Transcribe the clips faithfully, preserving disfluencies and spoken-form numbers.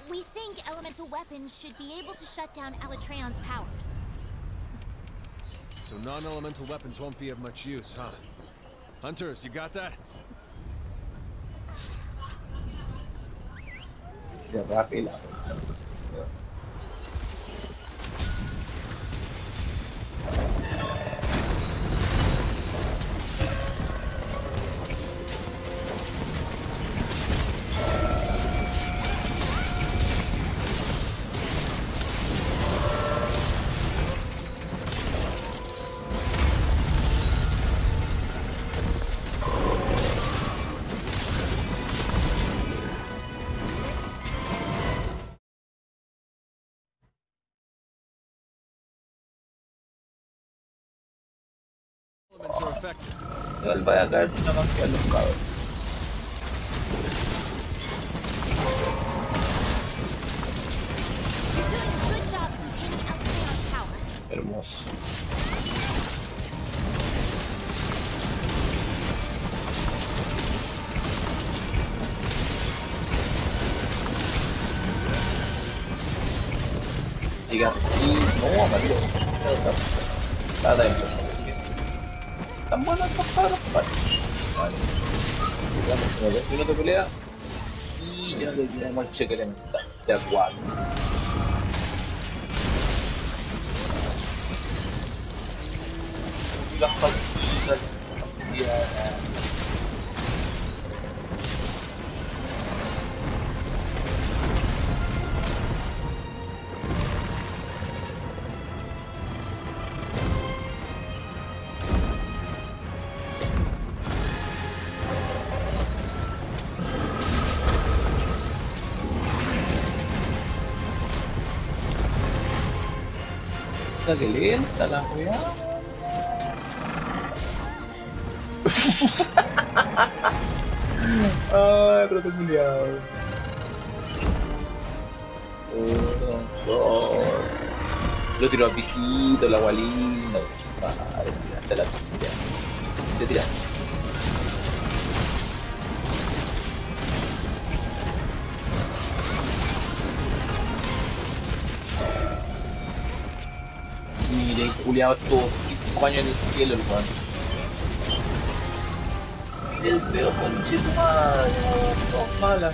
We think elemental weapons should be able to shut down Alatreon's powers. So non-elemental weapons won't be of much use, huh? Hunters, you got that? Se rapela. Elements are effective. Igual vaya a caer si no cambian los cabros. You're doing a good job containing Alatreon's power. Hermoso. Diga, sí, no, Mario. Nada de empezar. Están buenos estos cabros, vale. Vale. Digamos que dos minutos de pelea. Y ya le tiramos el cheque elemental. De acuerdo. Y las partidas. Que lenta la weá. Ay, pero te culiao. Oh, oh. Lo tiró a pisito, la agua linda. Vale, tiraste la pisita. Te tiraste. Mire, culiao, estuvo cinco años en el cielo, el weón. Mire el feo conchito madre, dos malas.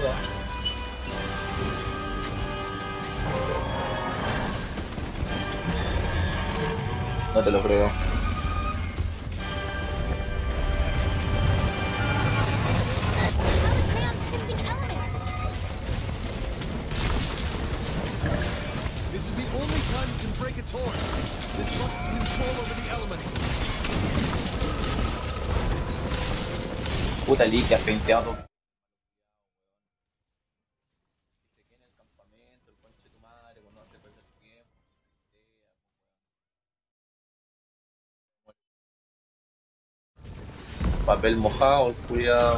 No te lo creo. Alatreon's shifting elements. This is the only time you can break its horn. Disrupt control over the elements. Puta liga, penteado. Papel mojado, cuidado.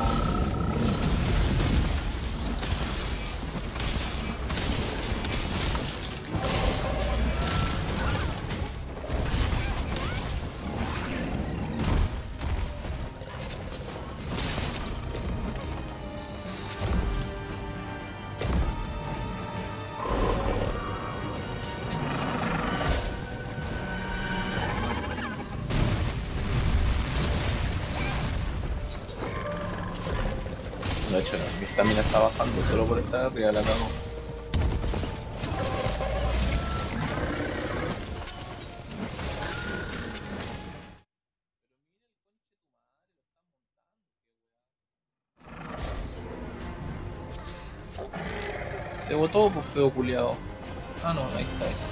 No he hecho nada, mi estamina está bajando solo por estar arriba de la cama. Te botó, pues feo culiao. Ah no, ahí está, ahí está.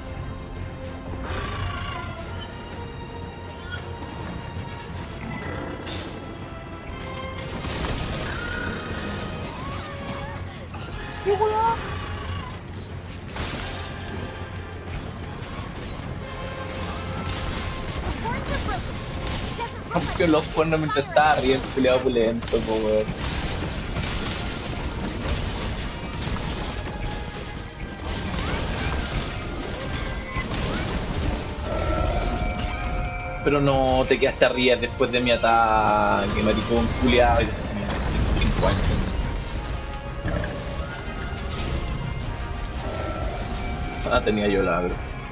¿Qué weá? The horns are broken. It doesn't look like Rompió los cuernos mientras estaba arriba el culiao pulento, po weón. Pero no te quedaste arriba después de mi ataque, maricón culiao. cinco años. Ah, tenía yo la agro.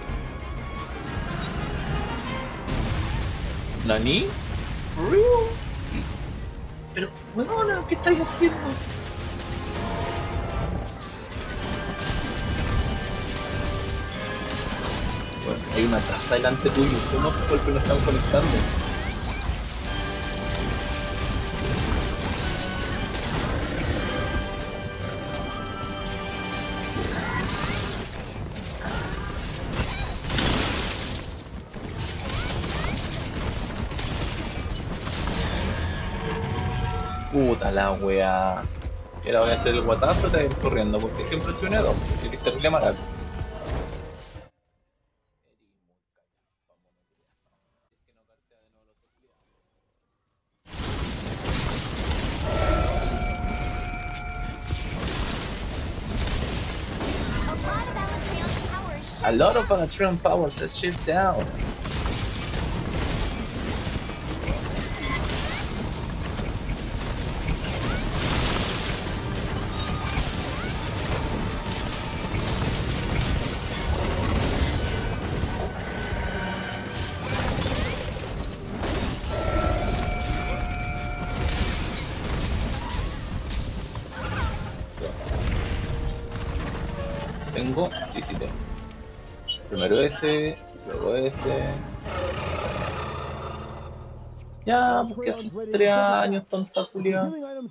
¿Nani? ¿Real? Pero, bueno, ¿qué estáis haciendo? Bueno, hay una taza delante tuyo, ¿cómo golpes no están conectando? Puta la wea. Y ahora voy a hacer el guatazo y te voy a ir corriendo, porque siempre soy una dos, así que terrible maraco. A lot of Alatreon's power is shut A lot of Alatreon powers has shit down. Tengo, sí, sí tengo. Primero ese, luego ese. Ya, porque hace tres años, tonta Julia.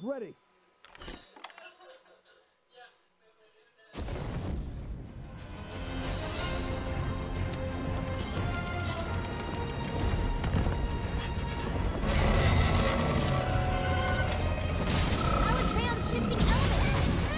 Alatreon's shifting elements.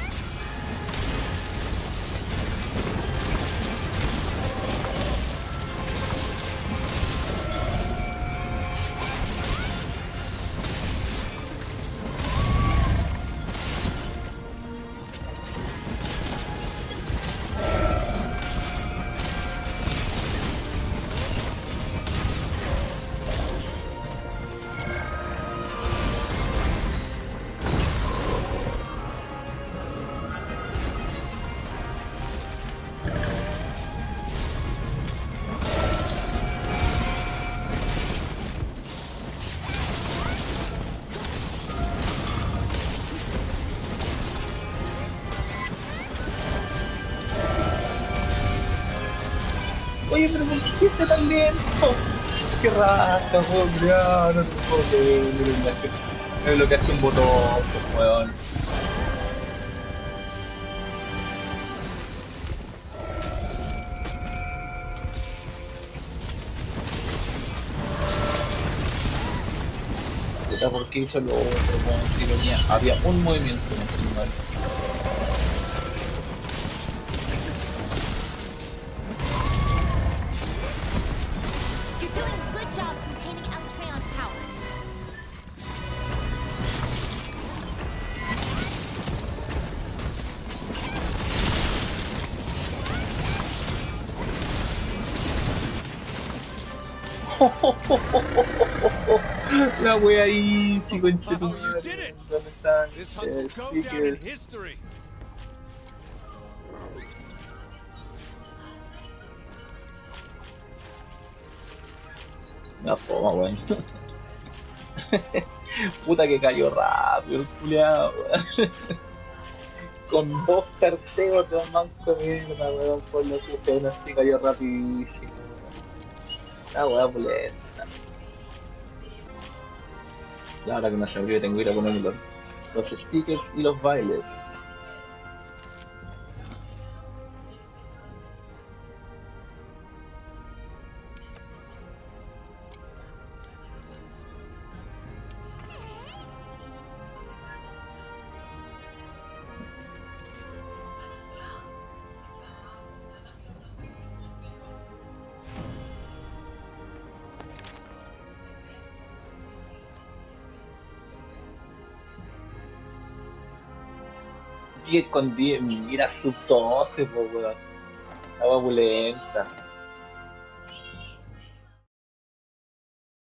Oye, pero ¿por qué está tan lento? Qué rasca, weón, ya, no te puedo creer, me bloqueaste un botón, pues, weón. Puta, ¿por qué hizo lo otro, weón? Si venía, había un movimiento en el final. You're doing a good job containing Alatreon's power. La wea ahí, sí, conche tu Oh, you madre. did it! ¿Dónde están? This hunt Eh, will go down in stickers. history. No, toma, weón. Puta que cayó rápido el culiao, weón. Con dos carteos de manco de mierda, weón, por lo que se nos sí cayó rapidísimo. La weá pulenta. Y ahora que no se me olvide tengo que ir a ponerme los, los stickers y los bailes. diez con diez, mira sub doce, pues weón. La weá pulenta.